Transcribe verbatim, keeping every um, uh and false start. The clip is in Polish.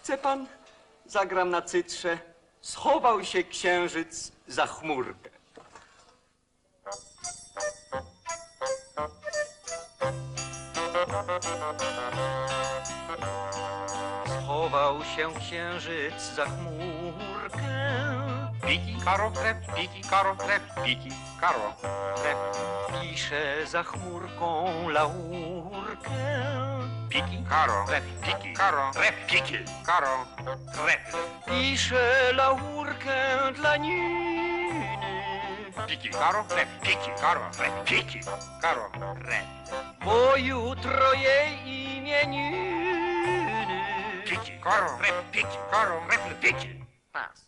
Chce pan? Zagram na cytrze. Schował się księżyc za chmurkę. Schował się księżyc za chmurkę. Piki, karo, krep, piki, karo, krep, piki, karo, krep. Pisze za chmurką laurkę. Piki, karo, krep, piki, karo, krep, piki, karo, krep. Pisze laurkę dla Niny. Piki, karo, krep, piki, karo, krep, piki, karo, krep. Bo jutro jej imieniny. Piki, karo, krep, piki, karo, krep, piki. Pas.